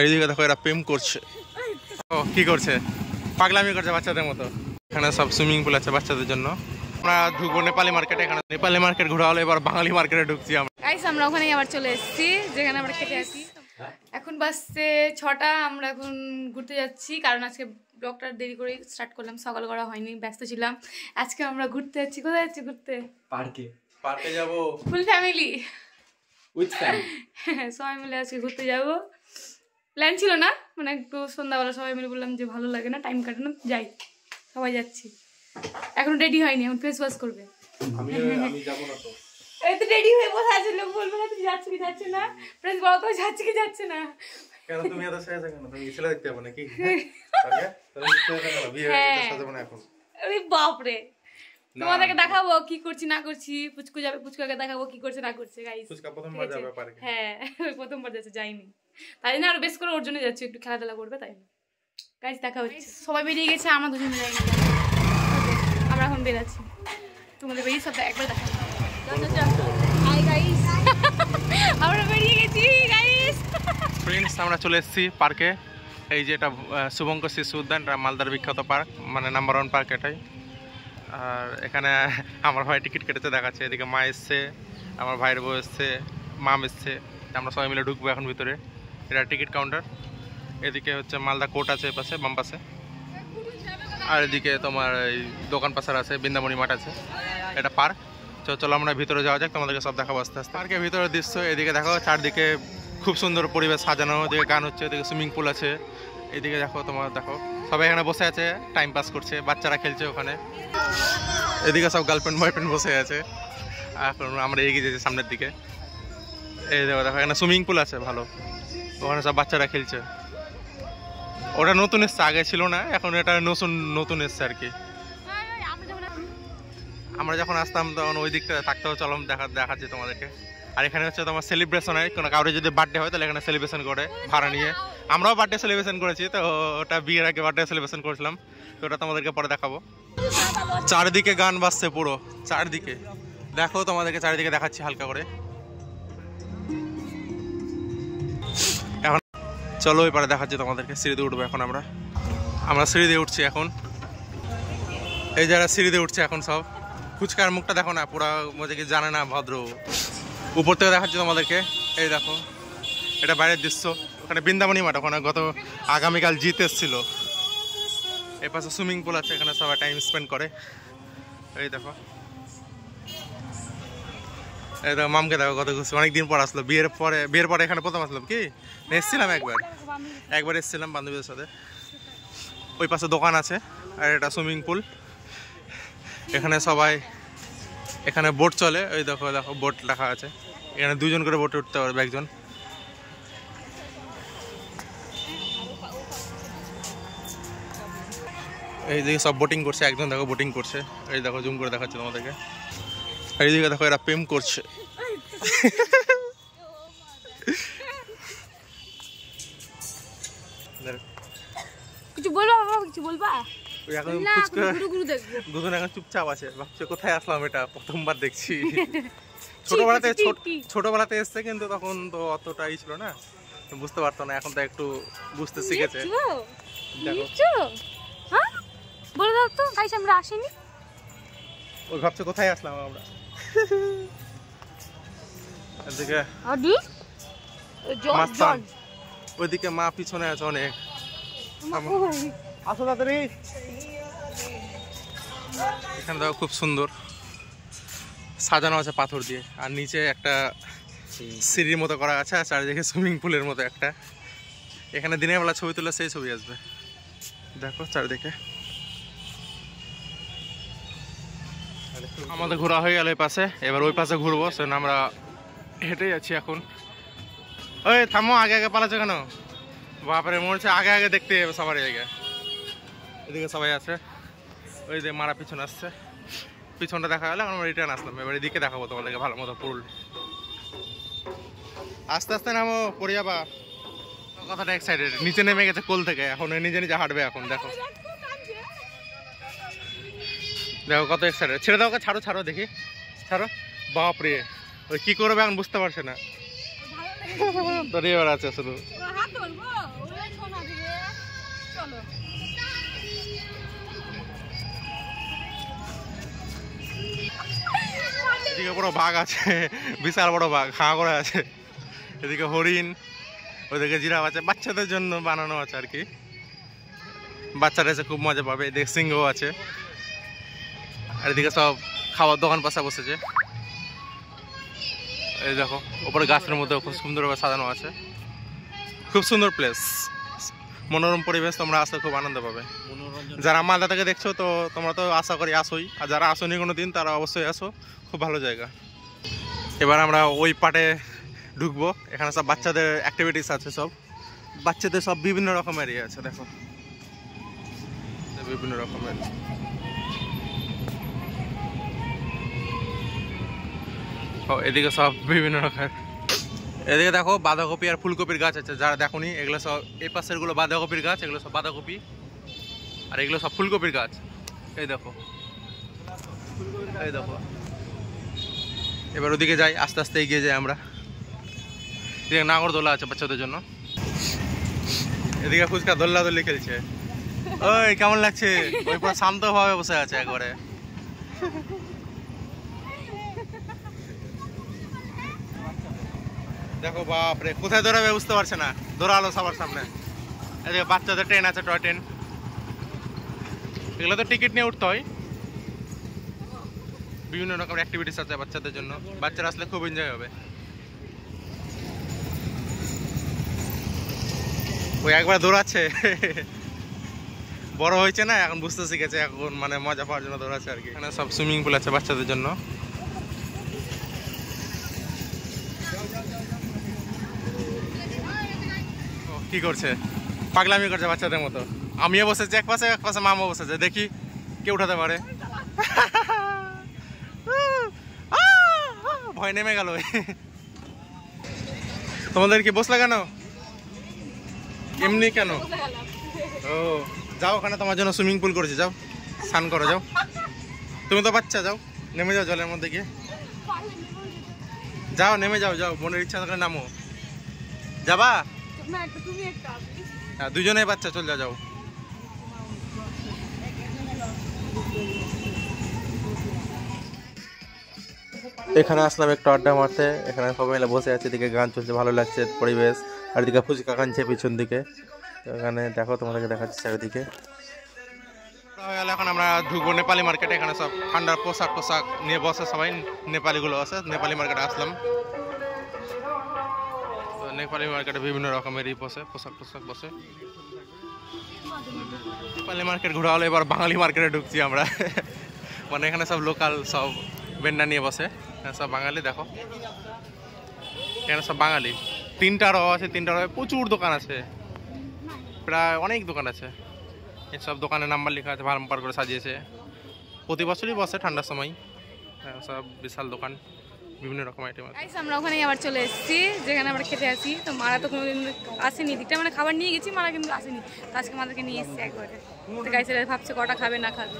এইদিকে দেখো এরা প্রেম করছে। ও কি করছে, পাগলামি করছে বাচ্চাদের মতো। এখানে সব সুইমিং পুল আছে বাচ্চাদের জন্য। আমরা ঢুকবো নেপালি মার্কেটে। এখানে নেপালি মার্কেট ঘোরা হলো, এবার বাঙালি মার্কেটে ঢুকছি আমরা। গাইস আমরা ওখানেই আবার চলে এসেছি যেখানে আমরা খেতে আসি। এখন বাজছে 6টা। আমরা এখন ঘুরতে যাচ্ছি কারণ আজকে ব্লগটা দেরি করে স্টার্ট করলাম, সকাল করা হয়নি, ব্যস্ত ছিলাম। আজকে আমরা ঘুরতে যাচ্ছি। কোথায় যাচ্ছি ঘুরতে? পার্কে। পার্কে যাব ফুল ফ্যামিলি উইথ ফ্যামিলি। সবাই মিলে আজকে ঘুরতে যাব। প্ল্যান ছিল না, মানে একটু সন্ধ্যাবেলা সবাই মিলে বললাম যে ভালো লাগে না, টাইম কাটে না, যাই সবাই যাচ্ছি। এখন রেডি হয়নি, এখন ফেস ওয়াশ করবে। আমি যাব না তো। এই তো রেডি হয়ে বসে আছে, লোক বলবে না তুই যাচ্ছিস কি যাচ্ছে না। প্রেস বলো তো যাচ্ছে কি যাচ্ছে না। কেন তুমি এত সাজা কেন? তুমি ছেলে দেখতে হবে নাকি? আগে তুমি ছেলে কেন বিয়ে হয়ে সাজাবো না এখন? আরে বাপ রে, তোমাদেরকে দেখাবো কি করছি না করছি। পুচকু যাবে, পুচকুকে দেখাবো কি করছে না করছে। গাইস পুচকা প্রথমবার যাবে পার্কে। হ্যাঁ প্রথমবার যাচ্ছে, যাইনি, তাই না আরো বেশ করে ওর জন্য যাচ্ছি, একটু খেলাধুলা করবে তাই না। গাইস দেখা হচ্ছে, সবাই বেরিয়ে গেছে, আমরা দুজন যাইনি। আমরা এখন বেরাচ্ছি, তোমাদের বেরিয়ে সব একবার দেখা। হাই গাইস, আমরা বেরিয়ে গেছি গাইস। ফ্রেন্ডস আমরা চলে এসেছি পার্কে। এই যে এটা শুভঙ্কর শিশু উদ্যান, মালদার বিখ্যাত পার্ক, মানে নাম্বার 1 পার্ক এটাই। আর এখানে আমার ভাই টিকিট কেটেছে দেখাচ্ছে। এদিকে মা এসছে, আমার ভাইয়ের বউ এসছে, মাম এসছে। আমরা সবাই মিলে ঢুকবো এখন ভিতরে। এটা টিকিট কাউন্টার। এদিকে হচ্ছে মালদা কোর্ট আছে পাশে, বাম পাশে। আর এদিকে তোমার এই দোকান পাশার আছে, বৃন্দাবনী মাঠ আছে। এটা পার্ক। চলো আমরা ভিতরে যাওয়া যাক, তোমাদেরকে সব দেখাবো আস্তে আস্তে। পার্কের ভিতরে দৃশ্য এদিকে দেখো, চারদিকে খুব সুন্দর পরিবেশ সাজানো। এদিকে গান হচ্ছে, এদিকে সুইমিং পুল আছে। এদিকে দেখো, তোমার দেখো সবাই এখানে বসে আছে, টাইম পাস করছে, বাচ্চারা খেলছে ওখানে। এদিকে সব গার্লফ্রেন্ড বয়ফ্রেন্ড বসে আছে। এখন আমরা এগিয়ে যাচ্ছি সামনের দিকে। এই দেখো দেখো এখানে সুইমিং পুল আছে ভালো, ওখানে সব বাচ্চারা খেলছে। ওটা নতুন এসছে, আগে ছিল না, এখন এটা নতুন এসছে আর কি। আমরা যখন আসতাম তখন ওই দিকটা থাকতে হবে। চলো দেখাচ্ছি তোমাদেরকে। আর এখানে হচ্ছে তোমার সেলিব্রেশন হয়, কোনো কারোর যদি বার্থডে হয় তাহলে এখানে সেলিব্রেশন করে ভাড়া নিয়ে। আমরাও বার্থডে সেলিব্রেশন করেছি, তো ওটা বিয়ের আগে বার্থডে সেলিব্রেশন করেছিলাম, তো ওটা তোমাদেরকে পরে দেখাবো। চারিদিকে গান বাজছে পুরো চারদিকে, দেখো তোমাদেরকে চারিদিকে দেখাচ্ছি হালকা করে। এখন চলো ওই পারে দেখাচ্ছি তোমাদেরকে। সিঁড়িতে উঠবো এখন আমরা সিঁড়িতে উঠছি এখন। এই যারা সিঁড়িতে উঠছে এখন সব। ফুচকার মুখটা দেখো না, পুরা মজা কি জানে না ভদ্র। উপর থেকে দেখাচ্ছি তোমাদেরকে, এই দেখো এটা বাইরের দৃশ্য। ওখানে বৃন্দাবনী মাঠ, ওখানে আগামীকাল জিত এসেছিল। এই পাশে সুইমিং পুল আছে, এখানে সবাই টাইম স্পেন্ড করে। এই দেখো মামকে দেখো কত খুশি, অনেকদিন পর আসলো বিয়ের পরে এখানে প্রথম আসলাম। কি এসেছিলাম একবার এসেছিলাম বান্ধবীদের সাথে। ওই পাশে দোকান আছে আর এটা সুইমিং পুল। এখানে সবাই, এখানে বোট চলে। ওই দেখো বোট লেখা আছে, এখানে 2জন করে বোটে উঠতে পারবে একজন। এইদিকে সব বোটিং করছে, একজন দেখো বোটিং করছে। এই দেখো জুম করে দেখাচ্ছে তোমাদেরকে। এইদিকে দেখো এরা প্রেম করছে। কিছু বলবা বাবা, কিছু বলবা? এখন এখন চুপচাপ আছে, ভাবছে কোথায় আসলাম, এটা প্রথমবার দেখছি। ছোটবেলাতে এসছে, কিন্তু তখন তো অতটাই ছিল না, বুঝতে পারতো না। এখন তো একটু বুঝতে শিখেছে। বলে দাও তো গাইস, আমরা আসিনি। ওই ভাবছে কোথায় আসলাম আমরা। এদিকে ওইদিকে মা পিছনে আছে অনেক। আসো তাড়াতাড়ি। এখানে দেখো খুব সুন্দর সাজানো আছে পাথর দিয়ে, আর নিচে একটা সিঁড়ির মতো করা আছে, আর চারিদিকে সুইমিং পুলের মতো একটা। এখানে দিনের বেলা ছবি তুলে সেই ছবি আসবে। দেখো চারিদিকে। আমাদের ঘোরা হয়ে গেল এই পাশে, এবার ওই পাশে ঘুরবো। সেজন্য আমরা হেঁটে যাচ্ছি এখন। ওই থামো, আগে আগে পালাচ্ছ কেন? বাপরে মনে হচ্ছে আগে দেখতে যাবে সবার জায়গায়। এদিকে সবাই আছে, ওই যে মারা পিছনে আসছে, পিছনটা দেখা গেলে আমরা রিটার্ন আসলাম। এবার এদিকে দেখাবো তোমাদেরকে ভালো মতো পুল। আস্তে আস্তে নামো, পড়ে যাবা। কথাটা এক্সাইটেড, নিচে নেমে গেছে কোল থেকে, এখন নিজে নিজে হাঁটবে। এখন দেখো কত এক্সাইটেড। ছেড়ে দাও, ছাড়ো দেখি, ছাড়ো। বাপরে ওই কি করবে এখন বুঝতে পারছে না। দড়িয়ে বেড়াচ্ছে শুধু। এদিকে বড় বাঘ আছে, বিশাল বড় বাঘ হাঁ করে আছে। এদিকে হরিণ, ওদিকে জিরাফ আছে, বাচ্চাদের জন্য বানানো আছে আর কি, বাচ্চারা এসে খুব মজা পাবে। এদিকে সিংহ আছে, আর এদিকে সব খাওয়ার দোকান পাশা বসেছে। এই দেখো উপরে গাছের মধ্যে খুব সুন্দরভাবে সাজানো আছে, খুব সুন্দর প্লেস, মনোরম পরিবেশ। তোমরা আসতে খুব আনন্দ পাবে। যারা মালদা থেকে দেখছো তো তোমরা তো আশা করি আসোই, আর যারা আসোনি কোনো দিন তারা অবশ্যই আসো, খুব ভালো জায়গা। এবার আমরা ওই পার্টে ঢুকবো, এখানে সব বাচ্চাদের অ্যাক্টিভিটিস আছে, সব বাচ্চাদের সব বিভিন্ন রকমের ইয়ে আছে। দেখো বিভিন্ন রকমের, এদিকে সব বিভিন্ন রকমের। এদিকে দেখো বাঁধাকপি আর ফুলকপির গাছ আছে, যারা দেখোনি এগুলো সব, এই পাশের গুলো বাঁধাকপির গাছ, এগুলো সব বাঁধাকপি, আর এগুলো সব ফুলকপির গাছ। এই দেখো, এই দেখো। এবার ওদিকে যাই, আস্তে আস্তে এগিয়ে যাই আমরা। এদিকে নাগরদোলা আছে বাচ্চাদের জন্য, এদিকে ফুচকা দোল্লাদোল্লি খেলছে। ওই কেমন লাগছে? ওই পুরো শান্ত ভাবে বসে আছে একবারে। দেখো বাপরে, কোথায় দৌড়াবে বুঝতে পারছে না, দৌড়ালো সবার সামনে। এদিকে বাচ্চাদের ট্রেন আছে, টয় ট্রেন, এগুলো তো টিকিট নিয়ে উঠতে হয়। বিভিন্ন রকমের অ্যাক্টিভিটিস আছে বাচ্চাদের জন্য, বাচ্চারা আসলে খুব এনজয় হবে। ওই একবার দৌড়াচ্ছে, বড় হয়েছে না এখন, বুঝতে শিখেছে এখন, মানে মজা পাওয়ার জন্য দৌড়াচ্ছে আর কি। এখানে সব সুইমিং পুল আছে বাচ্চাদের জন্য। কি করছে? পাগলামি করছে বাচ্চাদের মতো। আমিও বসেছি এক পাশে, এক পাশে মামা বসেছে, দেখি কে উঠাতে পারে। ভয় নেমে গেল। তোমাদের কি বসলা কেন? এমনি কেন? ও যাও, ওখানে তোমার জন্য সুইমিং পুল করেছে, যাও স্নান করো, যাও। তুমি তো বাচ্চা, যাও নেমে যাও জলের মধ্যে গিয়ে, যাও নেমে যাও, যাও মনের ইচ্ছা থাকলে নামো। যাবা? হ্যাঁ দুজনেই বাচ্চা, চল যাও, যাও। এখানে আসলাম একটু আড্ডা মারতে, এখানে সবাই মিলে বসে আছে, এদিকে গান চলছে, ভালো লাগছে পরিবেশ। আর এদিকে ফুচকা খাচ্ছে পিছন দিকে, এখানে দেখো তোমাদেরকে দেখাচ্ছি চারিদিকে। এখন আমরা ঢুকবো নেপালি মার্কেটে, এখানে সব ঠান্ডার পোশাক নিয়ে বসে সবাই, নেপালিগুলো আছে। নেপালি মার্কেটে আসলাম, নেপালি মার্কেটে বিভিন্ন রকমের পোশাক বসে। নেপালি মার্কেট ঘোরা হলো, এবার বাঙালি মার্কেটে ঢুকছি আমরা। মানে এখানে সব লোকাল সব বেন্ডা নিয়ে বসে, সব বাঙালি। দেখো এখানে সব বাঙালি, তিনটা রো আছে, তিনটা রো প্রচুর দোকান আছে, প্রায় অনেক দোকান আছে। সব দোকানের নাম্বার লেখা আছে, ভারম্বার করে সাজিয়েছে। প্রতি বছরই বসে ঠান্ডার সময়, সব বিশাল দোকান, বিভিন্ন রকম আইটেম আছে। আমরা ওখানে আবার চলে এসেছি যেখানে আমরা খেতে আসি। তো মারা তো কোনোদিন আসেনি, দিকটা মানে খাবার নিয়ে গেছি, মারা কিন্তু আসেনি। তো আজকে আমাদেরকে নিয়ে এসেছি একবারে। তো গাইছে ভাবছে কটা খাবে না খাবে।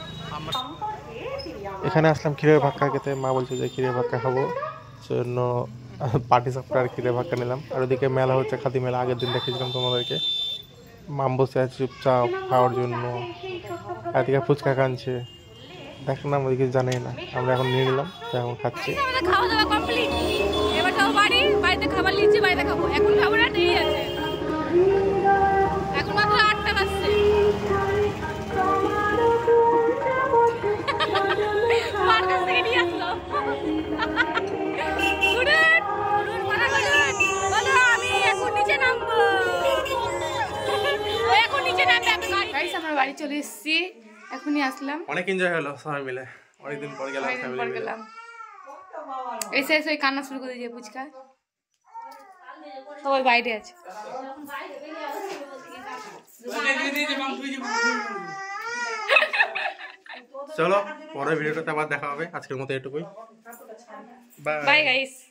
এখানে আসলাম ক্ষীরের ভাক্কা খেতে, মা বলছে যে ক্ষীরের ভাক্কা খাবো, সেজন্য পাটি সাপটা আর ক্ষীরের ভাক্কা নিলাম। আর ওদিকে মেলা হচ্ছে, খাদি মেলা, আগের দিন দেখেছিলাম তোমাদেরকে। মাম বসে আছে চুপচাপ খাওয়ার জন্য, এদিকে ফুচকা কানছে, দেখলাম ওদিকে জানেই না। আমরা এখন নিয়ে নিলাম, তো এখন খাচ্ছি। খাওয়া দাওয়া কমপ্লিট, এবার যাবো বাড়িতে খাবার নিচ্ছি, বাড়িতে খাবো। এখন খাবো না, দেরি আছে, এখন মাত্র 8টা বাজছে। মার কাছ থেকে নিয়ে আসলো। আমি এখন নিচে নামবো, এখন নিচে নামবে। আমরা বাড়ি চলে এসেছি, এখনই আসলাম। অনেক এনজয় হলো সবাই মিলে, অনেকদিন পর গেলাম। এসে ওই কান্না শুরু করে দিয়ে পুচকা, সবাই বাইরে আছে। চলো পরের ভিডিওটাতে আবার দেখা হবে, আজকের মতো এটুকুই, বাই বাই গাইস।